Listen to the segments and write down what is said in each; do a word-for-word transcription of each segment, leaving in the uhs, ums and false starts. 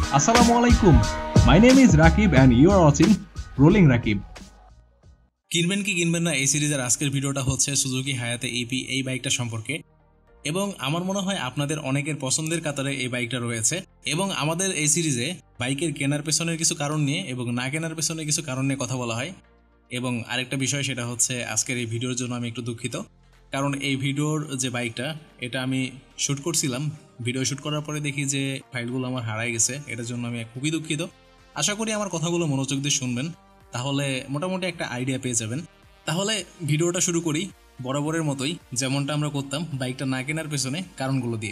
Assalamu alaikum. My name is Rakib and you are watching Rolling Rakib. কিনবেন কি কিনবেন না এই সিরিজের আজকের ভিডিওটা হচ্ছে সুজুকি হায়াতে ইপি এই বাইকটা সম্পর্কে এবং আমার মনে হয় আপনাদের অনেকের পছন্দের কাতারে এই বাইকটা রয়েছে এবং আমাদের এই সিরিজে বাইকের কেনার পেছনের কিছু কারণ নিয়ে এবং না কেনার পেছনে কিছু কারণ নিয়ে কথা বলা হয় এবং আরেকটা বিষয় সেটা হচ্ছে আজকের এই ভিডিওর জন্য আমি একটু দুঃখিত কারণ এই ভিডিওর যে বাইকটা এটা আমি শ্যুট করছিলাম ভিডিও শ্যুট করার পরে দেখি যে ফাইলগুলো আমার হারাই গেছে এটার জন্য আমি খুবই দুঃখিত আশা করি আমার কথাগুলো মনোযোগ দিয়ে শুনবেন তাহলে মোটামুটি একটা আইডিয়া পেয়ে যাবেন তাহলে ভিডিওটা শুরু করি বরাবরের মতোই যেমনটা আমরা করতাম বাইকটা না কেনার পেছনে কারণগুলো দিয়ে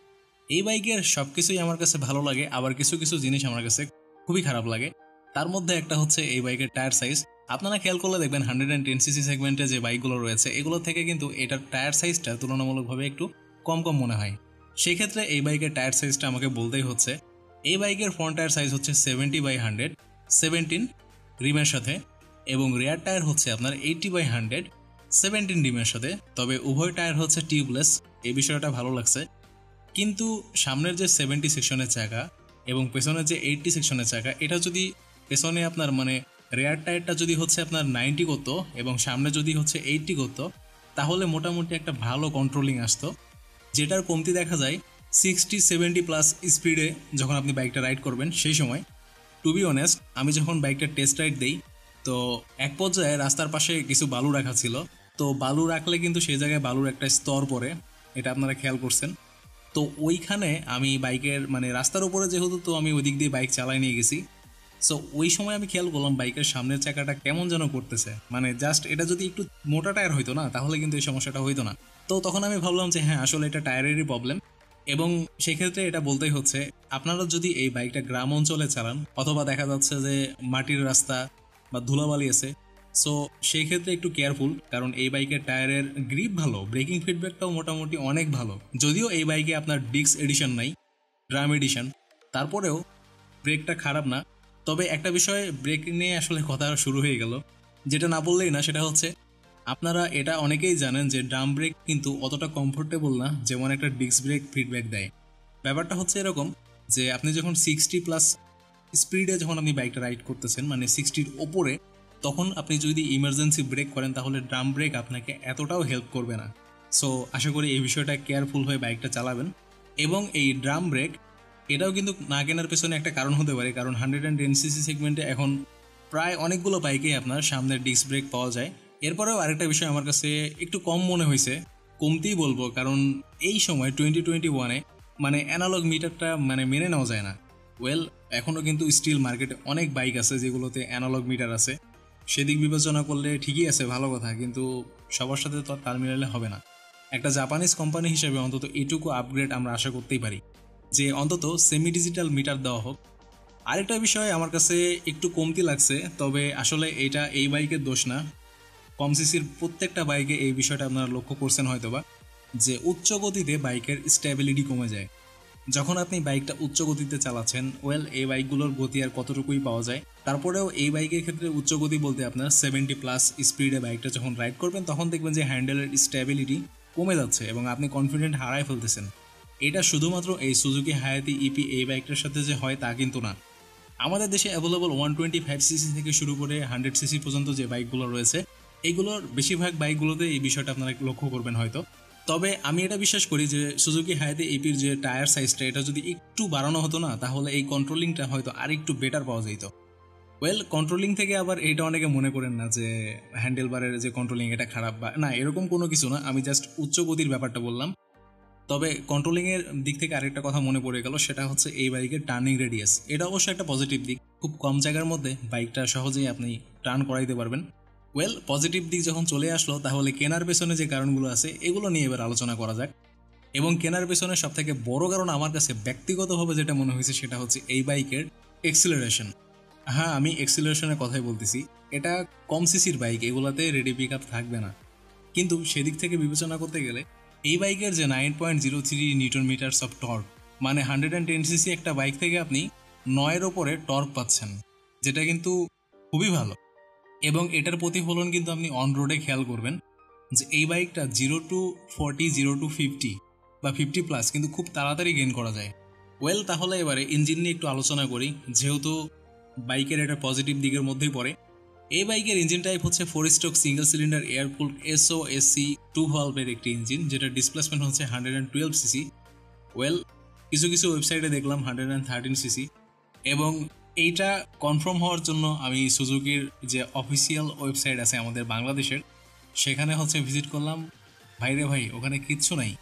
এই বাইকের সব কিছুই আমার কাছে ভালো লাগে আবার কিছু কিছু জিনিস আমার কাছে খুবই খারাপ লাগে তার মধ্যে একটা হচ্ছে এই বাইকের টায়ার সাইজ আপনারা খেয়াল করলে দেখবেন হান্ড্রেড অ্যান্ড টেন সিসি সেগমেন্টে যে বাইকগুলো রয়েছে এগুলো থেকে কিন্তু এটার টায়ার সাইজটা তুলনামূলকভাবে একটু কম কম মনে হয় সেই ক্ষেত্রে এই বাইকের টায়ার সাইজটা আমাকে বলতেই হচ্ছে এই বাইকের ফ্রন্ট টায়ার সাইজ হচ্ছে সেভেন্টি বাই হান্ড্রেড সেভেন্টিন রিমের সাথে এবং রেয়ার টায়ার হচ্ছে আপনার এইটটি বাই হান্ড্রেড সেভেন্টিন রিমের সাথে তবে উভয় টায়ার হচ্ছে টিউবলেস এই বিষয়টা ভালো লাগছে কিন্তু সামনের যে সেভেন্টি সেকশনের চাকা এবং পেছনের যে এইটটি সেকশনের চাকা এটা যদি পেছনে আপনার মানে রেয়ার টায়ারটা যদি হচ্ছে আপনার নাইনটি করতো এবং সামনে যদি হচ্ছে এইটটি করতো তাহলে মোটামুটি একটা ভালো কন্ট্রোলিং আসতো যেটার কমতি দেখা যায় সিক্সটি সেভেন্টি প্লাস স্পিডে যখন আপনি বাইকটা রাইড করবেন সেই সময় টু বি অনেস্ট আমি যখন বাইকটা টেস্ট রাইড দিই তো এক পর্যায়ে রাস্তার পাশে কিছু বালু রাখা ছিল তো বালু রাখলে কিন্তু সেই জায়গায় বালুর একটা স্তর পড়ে এটা আপনারা খেয়াল করছেন তো ওইখানে আমি বাইকের মানে রাস্তার উপরে যেহেতু তো আমি ওই দিক দিয়ে বাইক চালাই নিয়ে গেছি সো ওই সময় আমি খেয়াল করলাম বাইকের সামনের চাকাটা কেমন যেন করতেছে মানে জাস্ট এটা যদি একটু মোটা টায়ার হইতো না তাহলে কিন্তু এই সমস্যাটা হইতো না তো তখন আমি ভাবলাম যে হ্যাঁ আসলে এটা টায়ারেরই প্রবলেম এবং সেক্ষেত্রে এটা বলতেই হচ্ছে আপনারা যদি এই বাইকটা গ্রাম অঞ্চলে চালান অথবা দেখা যাচ্ছে যে মাটির রাস্তা বা ধুলাবালি আছে সো সেই ক্ষেত্রে একটু কেয়ারফুল কারণ এই বাইকের টায়ারের গ্রিপ ভালো ব্রেকিং ফিডব্যাকটাও মোটামুটি অনেক ভালো যদিও এই বাইকে আপনার ডিস্ক এডিশন নাই ড্রাম এডিশন তারপরেও ব্রেকটা খারাপ না তবে একটা বিষয় ব্রেক নিয়ে আসলে কথা শুরু হয়ে গেল যেটা না বললেই না সেটা হচ্ছে আপনারা এটা অনেকেই জানেন যে ড্রাম ব্রেক কিন্তু অতটা কমফোর্টেবল না যেমন একটা ডিস্ক ব্রেক ফিডব্যাক দেয় ব্যাপারটা হচ্ছে এরকম যে আপনি যখন সিক্সটি প্লাস স্পিডে যখন আপনি বাইকটা রাইড করতেছেন মানে সিক্সটির ওপরে তখন আপনি যদি ইমার্জেন্সি ব্রেক করেন তাহলে ড্রাম ব্রেক আপনাকে এতটাও হেল্প করবে না সো আশা করি এই বিষয়টা কেয়ারফুল হয়ে বাইকটা চালাবেন এবং এই ড্রাম ব্রেক এটাও কিন্তু না কেনার পেছনে একটা কারণ হতে পারে কারণ হান্ড্রেড অ্যান্ড টেন সিসি সেগমেন্টে এখন প্রায় অনেকগুলো বাইকেই আপনার সামনের ডিস্ক ব্রেক পাওয়া যায় এরপরেও আরেকটা বিষয় আমার কাছে একটু কম মনে হয়েছে কমতেই বলবো কারণ এই সময় টোয়েন্টি টোয়েন্টি ওয়ানে মানে অ্যানালগ মিটারটা মানে মেনে নেওয়া যায় না ওয়েল এখনও কিন্তু স্টিল মার্কেটে অনেক বাইক আছে যেগুলোতে অ্যানালগ মিটার আছে সেদিক বিবেচনা করলে ঠিকই আছে ভালো কথা কিন্তু সবার সাথে তো তাল মিলালে হবে না একটা জাপানিজ কোম্পানি হিসেবে অন্তত এটুকু আপগ্রেড আমরা আশা করতেই পারি যে অন্তত সেমি ডিজিটাল মিটার দেওয়া হোক আরেকটা বিষয় আমার কাছে একটু কমতি লাগছে তবে আসলে এটা এই বাইকের দোষ না কম সিসির প্রত্যেকটা বাইকে এই বিষয়টা আপনারা লক্ষ্য করছেন হয়তোবা যে উচ্চ গতিতে বাইকের স্ট্যাবিলিটি কমে যায় যখন আপনি বাইকটা উচ্চ গতিতে চালাচ্ছেন ওয়েল এই বাইকগুলোর গতি আর কতটুকুই পাওয়া যায় তারপরেও এই বাইকের ক্ষেত্রে উচ্চ গতি বলতে আপনার সেভেন্টি প্লাস স্পিডে বাইকটা যখন রাইড করবেন তখন দেখবেন যে হ্যান্ডেলের স্ট্যাবিলিটি কমে যাচ্ছে এবং আপনি কনফিডেন্ট হারায় ফেলতেছেন এটা শুধুমাত্র এই সুজুকি হায়াতি ইপি এই বাইকটার সাথে যে হয় তা কিন্তু না আমাদের দেশে available one twenty five CC থেকে শুরু করে হান্ড্রেড সিসি পর্যন্ত যে বাইকগুলো রয়েছে এইগুলোর বেশিরভাগ বাইকগুলোতে এই বিষয়টা আপনারা লক্ষ্য করবেন হয়তো তবে আমি এটা বিশ্বাস করি যে সুজুকি হায়াতি ইপির যে টায়ার সাইজটা এটা যদি একটু বাড়ানো হতো না তাহলে এই কন্ট্রোলিংটা হয়তো আর একটু বেটার পাওয়া যেত ওয়েল কন্ট্রোলিং থেকে আবার এটা অনেকে মনে করেন না যে হ্যান্ডেল বারের যে কন্ট্রোলিং এটা খারাপ বা না এরকম কোনো কিছু না আমি জাস্ট উচ্চ গতির ব্যাপারটা বললাম তবে কন্ট্রোলিংয়ের দিক থেকে আরেকটা কথা মনে পড়ে গেল সেটা হচ্ছে এই বাইকের টার্নিং রেডিয়াস এটা অবশ্যই একটা পজিটিভ দিক খুব কম জায়গার মধ্যে বাইকটা সহজেই আপনি টার্ন করাইতে পারবেন ওয়েল পজিটিভ দিক যখন চলে আসলো তাহলে কেনার পেছনে যে কারণগুলো আছে এগুলো নিয়ে এবার আলোচনা করা যাক এবং কেনার পেছনে সবথেকে বড় কারণ আমার কাছে ব্যক্তিগতভাবে যেটা মনে হয়েছে সেটা হচ্ছে এই বাইকের এক্সিলারেশন হ্যাঁ আমি এক্সিলারেশনের কথাই বলতেছি এটা কম সিসির বাইক এগুলোতে রেডি পিক আপ থাকবে না কিন্তু সেদিক থেকে বিবেচনা করতে গেলে এই বাইকের যে nine point zero three newton metres of torque মানে হান্ড্রেড অ্যান্ড টেন সিসি একটা বাইক থেকে আপনি নয়ের ওপরে টর্ক পাচ্ছেন যেটা কিন্তু খুবই ভালো এবং এটার প্রতিফলন কিন্তু আপনি অন রোডে খেয়াল করবেন যে এই বাইকটা zero to forty zero to fifty বা ফিফটি প্লাস কিন্তু খুব তাড়াতাড়ি গেইন করা যায় ওয়েল তাহলে এবারে ইঞ্জিন নিয়ে একটু আলোচনা করি, যেহেতু বাইকের এটা পজিটিভ দিকের মধ্যেই পড়ে। এই বাইকের ইঞ্জিন টাইপ হচ্ছে four stroke single cylinder air cooled SOHC two ভালভের একটি ইঞ্জিন, যেটা ডিসপ্লেসমেন্ট হচ্ছে hundred and twelve CC. Well কিছু কিছু ওয়েবসাইটে দেখলাম হান্ড্রেড অ্যান্ড থার্টিন সিসি, এবং এইটা কনফার্ম হওয়ার জন্য আমি সুজুকির যে অফিসিয়াল ওয়েবসাইট আছে আমাদের বাংলাদেশের, সেখানে হচ্ছে ভিজিট করলাম। ভাইরে ভাই, ওখানে কিচ্ছু নাই।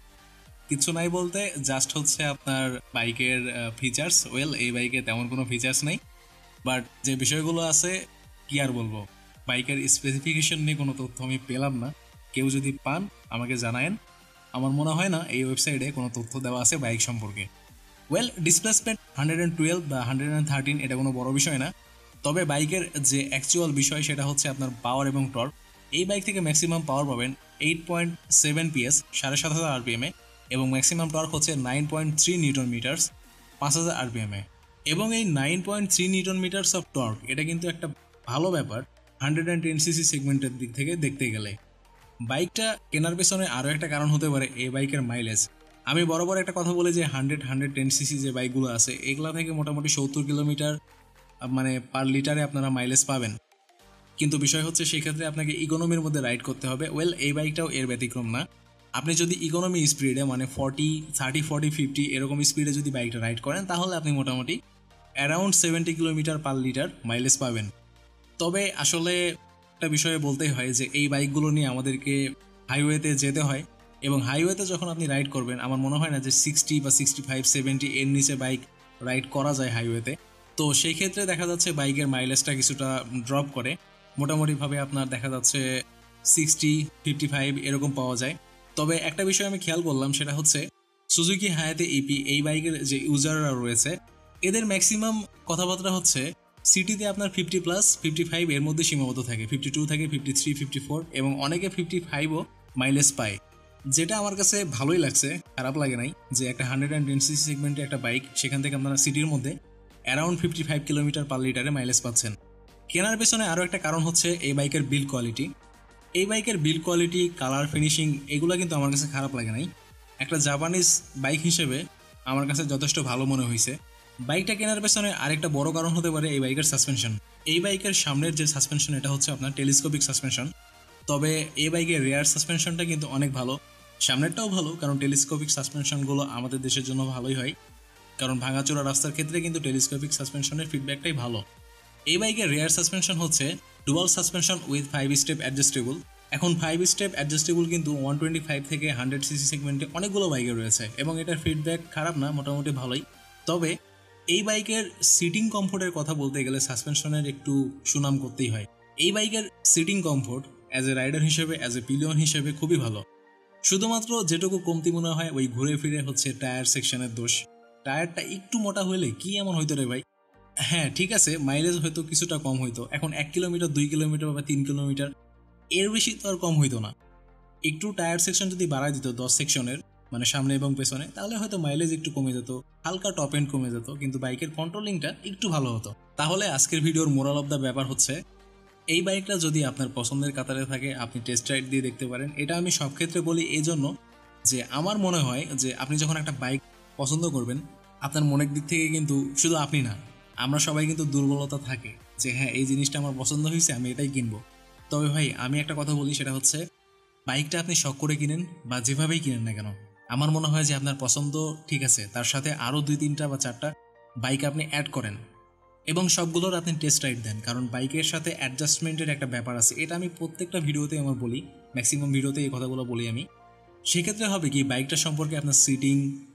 কিচ্ছু নাই বলতে জাস্ট হচ্ছে আপনার বাইকের ফিচার্স। ওয়েল এই বাইকে তেমন কোনো ফিচার্স নেই, বাট যে বিষয়গুলো আছে কি আর বলবো, বাইকের স্পেসিফিকেশন নিয়ে কোনো তথ্য আমি পেলাম না। কেউ যদি পান আমাকে জানায়েন। আমার মনে হয় না এই ওয়েবসাইটে কোনো তথ্য দেওয়া আছে বাইক সম্পর্কে। Well displacement hundred and twelve বা হান্ড্রেড অ্যান্ড থার্টিন এটা কোনো বড় বিষয় না, তবে বাইকের যে অ্যাকচুয়াল বিষয় সেটা হচ্ছে আপনার পাওয়ার এবং টর্ক। এই বাইক থেকে ম্যাক্সিমাম পাওয়ার পাবেন এইট পয়েন্ট সেভেন পিএস সাড়ে সাত হাজার আরপিএমে, এবং ম্যাক্সিমাম টর্ক হচ্ছে nine point three newton metres পাঁচ হাজার আরপিএমে। এবং এই nine point three newton metres of torque এটা কিন্তু একটা ভালো ব্যাপার হান্ড্রেড অ্যান্ড টেন সিসি সেগমেন্টের দিক থেকে দেখতে গেলে। বাইকটা কেনার পেছনে আরও একটা কারণ হতে পারে এই বাইকের মাইলেজ। আমি বরাবর একটা কথা বলি যে হান্ড্রেড হান্ড্রেড টেন সিসি যে বাইকগুলো আছে এগুলা থেকে মোটামুটি সত্তর কিলোমিটার মানে পার লিটারে আপনারা মাইলেজ পাবেন, কিন্তু বিষয় হচ্ছে সেক্ষেত্রে আপনাকে ইকোনমির মধ্যে রাইড করতে হবে। ওয়েল এই বাইকটাও এর ব্যতিক্রম না। আপনি যদি ইকোনমি স্পিডে মানে ফর্টি থার্টি ফর্টি ফিফটি এরকম স্পিডে যদি বাইকটা রাইড করেন, তাহলে আপনি মোটামুটি around seventy kilometre per litre mileage পাবেন। তবে আসলে একটা বিষয়ে বলতেই হয় যে এই বাইকগুলো নিয়ে আমাদেরকে হাইওয়েতে যেতে হয়, এবং হাইওয়েতে যখন আপনি রাইড করবেন আমার মনে হয় না যে সিক্সটি বা সিক্সটি ফাইভ সেভেন্টি এর নিচে বাইক রাইড করা যায় হাইওয়েতে। তো সেই ক্ষেত্রে দেখা যাচ্ছে বাইকের মাইলেজটা কিছুটা ড্রপ করে, মোটামুটিভাবে আপনার দেখা যাচ্ছে সিক্সটি ফিফটি ফাইভ এরকম পাওয়া যায়। তবে একটা বিষয় আমি খেয়াল করলাম, সেটা হচ্ছে সুজুকি হায়াতে ইপি এই বাইকের যে ইউজাররা রয়েছে এদের ম্যাক্সিমাম কথাবার্তা হচ্ছে সিটিতে আপনার ফিফটি প্লাস ফিফটি ফাইভ এর মধ্যে সীমাবদ্ধ থাকে, ফিফটি টু থাকে, ফিফটি থ্রি ফিফটি ফোর এবং অনেকে ফিফটি ফাইভও মাইলেজ পায়, যেটা আমার কাছে ভালোই লাগছে, খারাপ লাগে নাই যে একটা হান্ড্রেড অ্যান্ড টেন সিসি সেগমেন্টে একটা বাইক সেখান থেকে আপনারা সিটির মধ্যে around fifty five kilometre per লিটারে মাইলেজ পাচ্ছেন। কেনার পেছনে আরও একটা কারণ হচ্ছে এই বাইকের বিল্ড কোয়ালিটি। এই বাইকের বিল্ড কোয়ালিটি, কালার, ফিনিশিং এগুলো কিন্তু আমার কাছে খারাপ লাগে নাই। একটা জাপানিজ বাইক হিসেবে আমার কাছে যথেষ্ট ভালো মনে হয়েছে। বাইকটা কেনার পেছনে আরেকটা বড় কারণ হতে পারে এই বাইকের সাসপেনশন। এই বাইকের সামনের যে সাসপেনশন এটা হচ্ছে আপনার টেলিস্কোপিক সাসপেনশন, তবে এই বাইকের রেয়ার সাসপেনশনটা কিন্তু অনেক ভালো। সামনেরটাও ভালো, কারণ টেলিস্কোপিক সাসপেনশনগুলো আমাদের দেশের জন্য ভালোই হয়, কারণ ভাঙাচোরা রাস্তার ক্ষেত্রে কিন্তু টেলিস্কোপিক সাসপেনশনের ফিডব্যাকটাই ভালো। এই বাইকের রেয়ার সাসপেনশন হচ্ছে dual suspension with five step adjustable. এখন ফাইভ স্টেপ অ্যাডজাস্টেবল কিন্তু ওয়ান টোয়েন্টি ফাইভ থেকে হান্ড্রেড সিসি সেগমেন্টে অনেকগুলো বাইকে রয়েছে, এবং এটার ফিডব্যাক খারাপ না, মোটামুটি ভালোই। তবে এই বাইকের সিটিং কমফোর্টের কথা বলতে গেলে সাসপেনশনের একটু সুনাম করতেই হয়। এই বাইকের seating comfort as a rider হিসেবে, অ্যাজ এ পিলিয়ন হিসেবে খুবই ভালো। শুধুমাত্র যেটুকু কমতি মনে হয় ওই ঘুরে ফিরে হচ্ছে টায়ার সেকশনের দোষ। টায়ারটা একটু মোটা হইলে কি এমন হইতো রে ভাই। হ্যাঁ ঠিক আছে, মাইলেজ হয়তো কিছুটা কম হইতো, এখন এক কিলোমিটার দুই কিলোমিটার বা তিন কিলোমিটার এর বেশি তো আর কম হইতো না। একটু টায়ার সেকশন যদি বাড়ায় দিত দশ সেকশনের মানে সামনে এবং পেছনে, তাহলে হয়তো মাইলেজ একটু কমে যেত, হালকা টপ এন্ড কমে যেত, কিন্তু বাইকের কন্ট্রোলিংটা একটু ভালো হতো। তাহলে আজকের ভিডিওর মোরাল অফ দ্য ব্যাপার হচ্ছে এই বাইকটা যদি আপনার পছন্দের কাতারে থাকে আপনি টেস্ট রাইড দিয়ে দেখতে পারেন। এটা আমি সব ক্ষেত্রে বলি এই জন্য যে আমার মনে হয় যে আপনি যখন একটা বাইক পছন্দ করবেন, আপনার মনের দিক থেকে কিন্তু শুধু আপনি না, আমরা সবাই কিন্তু দুর্বলতা থাকে যে হ্যাঁ এই জিনিসটা আমার পছন্দ হয়েছে, আমি এটাই কিনবো। তবে ভাই আমি একটা কথা বলি, সেটা হচ্ছে বাইকটা আপনি শখ করে কিনেন বা যেভাবেই কিনেন না কেন, আমার মনে হয় যে আপনার পছন্দ ঠিক আছে, তার সাথে আরও দুই তিনটা বা চারটা বাইক আপনি অ্যাড করেন এবং সবগুলোর আপনি টেস্ট রাইড দেন, কারণ বাইকের সাথে অ্যাডজাস্টমেন্টের একটা ব্যাপার আছে। এটা আমি প্রত্যেকটা ভিডিওতে আমার বলি, ম্যাক্সিমাম ভিডিওতে এই কথাগুলো বলি আমি। সেক্ষেত্রে হবে কি বাইকটা সম্পর্কে আপনার সিটিং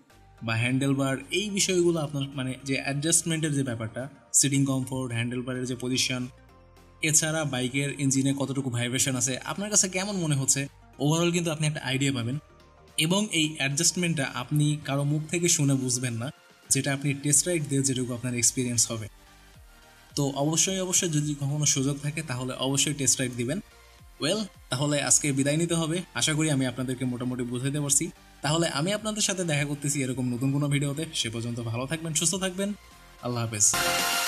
বা হ্যান্ডেল বার এই বিষয়গুলো আপনার মানে যে অ্যাডজাস্টমেন্টের যে ব্যাপারটা, সিটিং কমফোর্ট, হ্যান্ডেল বারের যে পজিশন, এছাড়া বাইকের ইঞ্জিনে কতটুকু ভাইব্রেশন আছে, আপনার কাছে কেমন মনে হচ্ছে, ওভারঅল কিন্তু আপনি একটা আইডিয়া পাবেন। এবং এই অ্যাডজাস্টমেন্টটা আপনি কারো মুখ থেকে শুনে বুঝবেন না, যেটা আপনি টেস্ট রাইড দিয়ে যেটুকু আপনার এক্সপিরিয়েন্স হবে। তো অবশ্যই অবশ্যই যদি কখনো সুযোগ থাকে তাহলে অবশ্যই টেস্ট রাইড দিবেন। ওয়েল তাহলে আজকে বিদায় নিতে হবে, আশা করি আমি আপনাদেরকে মোটামুটি বুঝাইতে পারছি। তাহলে আমি আপনাদের সাথে দেখা করতেছি এরকম নতুন কোনো ভিডিওতে। সে পর্যন্ত ভালো থাকবেন, সুস্থ থাকবেন, আল্লাহ হাফেজ।